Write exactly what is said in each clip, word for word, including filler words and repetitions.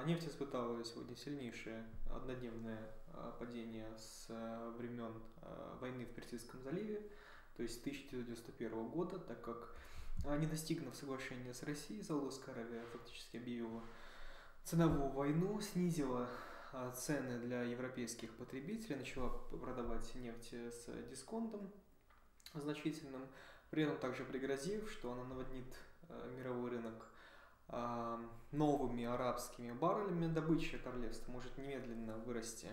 Нефть испытала сегодня сильнейшее однодневное падение с времен войны в Персидском заливе, то есть тысяча девятьсот девяносто первого года, так как, не достигнув соглашения с Россией, Саудовская Аравия фактически объявила ценовую войну, снизила цены для европейских потребителей, начала продавать нефть с дисконтом значительным, при этом также пригрозив, что она наводнит мировой рынок новыми арабскими баррелями. Добыча королевства может немедленно вырасти,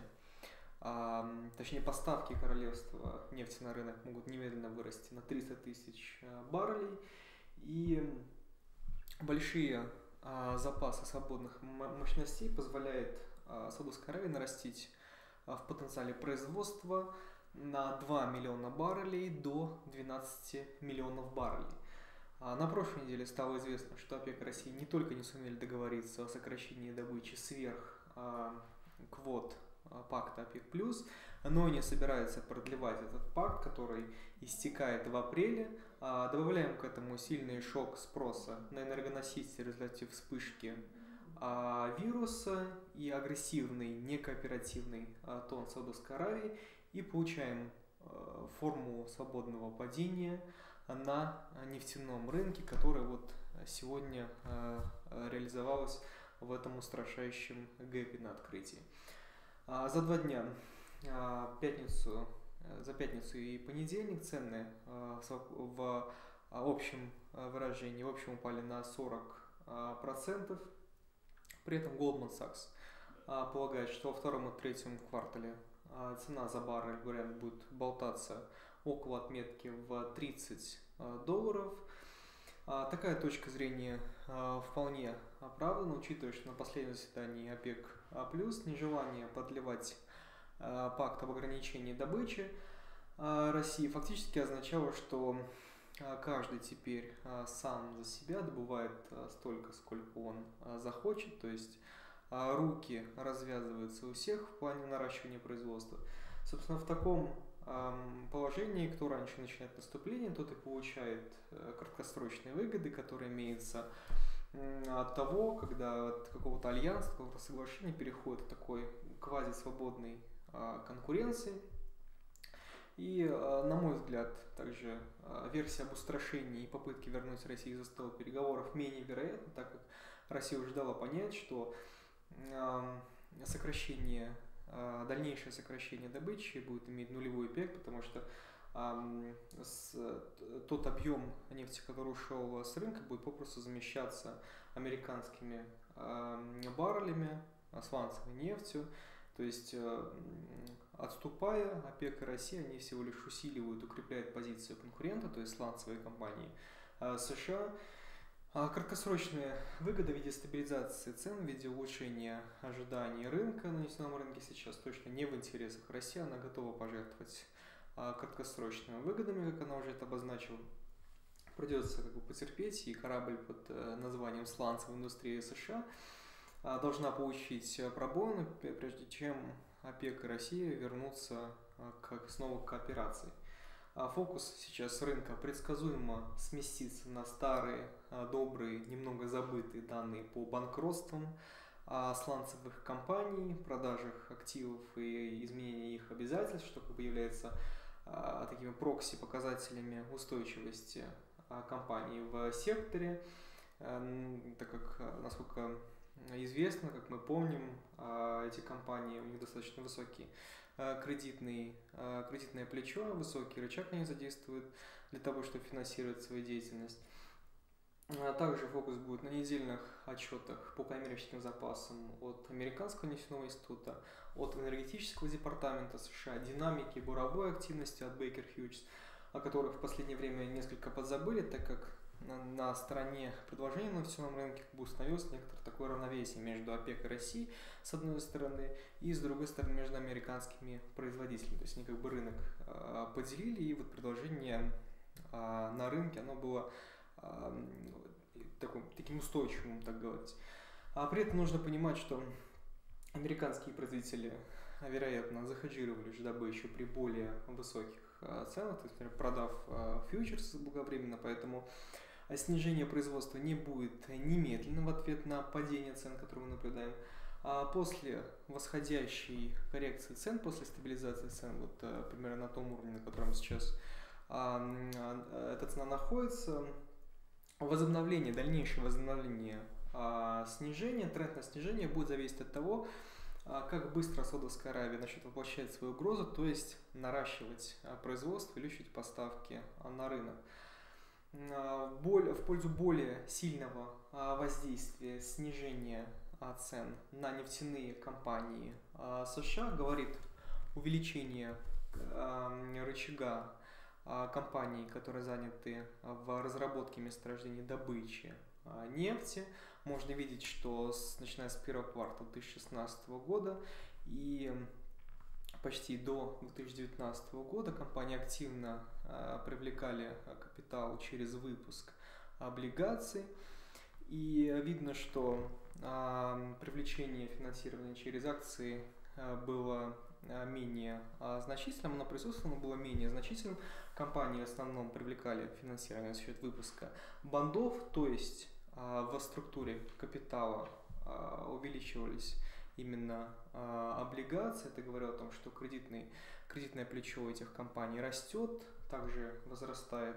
точнее поставки королевства нефти на рынок могут немедленно вырасти на триста тысяч баррелей, и большие запасы свободных мощностей позволяет Саудовской Аравии нарастить в потенциале производства на два миллиона баррелей до двенадцати миллионов баррелей. На прошлой неделе стало известно, что ОПЕК и Россия не только не сумели договориться о сокращении добычи сверх квот пакта ОПЕК+, но и не собираются продлевать этот пакт, который истекает в апреле. Добавляем к этому сильный шок спроса на энергоносители в результате вспышки вируса и агрессивный, некооперативный тон Саудовской Аравии, и получаем форму свободного падения на нефтяном рынке, которая вот сегодня реализовалась в этом устрашающем гэпе на открытии. За два дня, пятницу, за пятницу и понедельник, цены в общем выражении в общем упали на сорок процентов. При этом Goldman Sachs полагает, что во втором и третьем квартале цена за баррель Brent будет болтаться около отметки в тридцать долларов. Такая точка зрения вполне оправдана, учитывая, что на последнем заседании ОПЕК плюс нежелание продлевать пакт об ограничении добычи России фактически означало, что каждый теперь сам за себя добывает столько, сколько он захочет, то есть руки развязываются у всех в плане наращивания производства. Собственно, в таком положении, кто раньше начинает наступление, тот и получает краткосрочные выгоды, которые имеются от того, когда от какого-то альянса, какого-то соглашения переходит к такой квазисвободной конкуренции. И, на мой взгляд, также версия об устрашении и попытке вернуть Россию за стол переговоров менее вероятна, так как Россия уже дала понять, что сокращение, дальнейшее сокращение добычи будет иметь нулевой эффект, потому что тот объем нефти, который ушел с рынка, будет попросту замещаться американскими баррелями, сланцевой нефтью. То есть, отступая, ОПЕК и Россия, они всего лишь усиливают, укрепляют позицию конкурента, то есть сланцевые компании США. Краткосрочные выгоды в виде стабилизации цен, в виде улучшения ожиданий рынка на нефтяном рынке сейчас точно не в интересах России. Она готова пожертвовать краткосрочными выгодами, как она уже это обозначила. Придется как бы потерпеть, и корабль под названием сланцевая индустрия США должна получить пробоины, прежде чем ОПЕК и Россия вернутся к, снова к кооперации. Фокус сейчас рынка предсказуемо сместится на старые, добрые, немного забытые данные по банкротствам сланцевых компаний, продажах активов и изменении их обязательств, что как бы является такими прокси-показателями устойчивости компаний в секторе, так как, насколько известно, как мы помним, эти компании, у них достаточно высокий кредитный, кредитное плечо, высокий рычаг они задействуют для того, чтобы финансировать свою деятельность. Также фокус будет на недельных отчетах по коммерческим запасам от Американского нефтяного института, от энергетического департамента США, динамики буровой активности от Baker Hughes, о которых в последнее время несколько подзабыли, так как на стороне предложения на нефтяном рынке установилось некоторое такое равновесие между ОПЕК и Россией с одной стороны, и с другой стороны между американскими производителями. То есть они как бы рынок поделили, и вот предложение на рынке оно было таким, таким устойчивым, так говорить. А при этом нужно понимать, что американские производители, вероятно, захеджировали же добычу при более высоких ценах, то есть, например, продав фьючерсы заблаговременно, поэтому снижение производства не будет немедленным в ответ на падение цен, которые мы наблюдаем. А после восходящей коррекции цен, после стабилизации цен, вот а, примерно на том уровне, на котором сейчас а, а, эта цена находится, возобновление, дальнейшее возобновление а, снижения, тренд на снижение будет зависеть от того, а, как быстро Саудовская Аравия начнет воплощать свою угрозу, то есть наращивать а, производство, увеличивать поставки а, на рынок. А, боль, в пользу более сильного а, воздействия снижения а, цен на нефтяные компании а, США говорит увеличение а, рычага компаний, которые заняты в разработке месторождений добычи нефти. Можно видеть, что с, начиная с первого квартала две тысячи шестнадцатого года и почти до две тысячи девятнадцатого года компании активно а, привлекали капитал через выпуск облигаций. И видно, что а, привлечение финансирования через акции а, было менее а, значительным, оно присутствовало, но было менее значительным. Компании в основном привлекали финансирование за счет выпуска бандов, то есть а, в структуре капитала а, увеличивались именно а, облигации. Это говорило о том, что кредитный, кредитное плечо этих компаний растет, также возрастает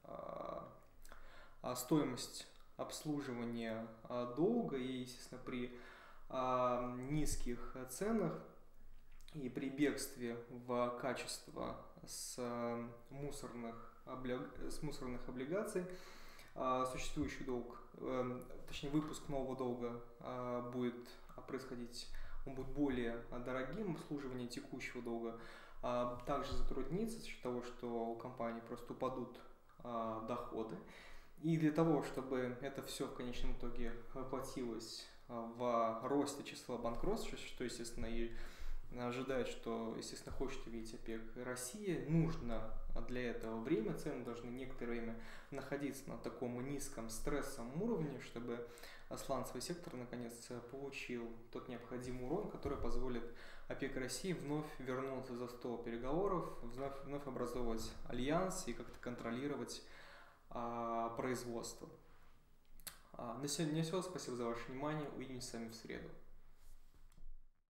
а, а, стоимость обслуживания а, долга, и, естественно, при а, низких ценах и при бегстве в качество с мусорных, облиг... с мусорных облигаций существующий долг, точнее выпуск нового долга будет происходить, он будет более дорогим, обслуживание текущего долга также затруднится за счет того, что у компании просто упадут доходы. И для того, чтобы это все в конечном итоге воплотилось в росте числа банкротств, что, естественно, и ожидает, что, естественно, хочет увидеть ОПЕК и Россия, нужно для этого время, цены должны некоторое время находиться на таком низком стрессовом уровне, чтобы сланцевый сектор наконец получил тот необходимый урон, который позволит ОПЕК и России вновь вернуться за стол переговоров, вновь, вновь образовывать альянс и как-то контролировать а, производство. А, на сегодня все, спасибо за ваше внимание, увидимся с вами в среду.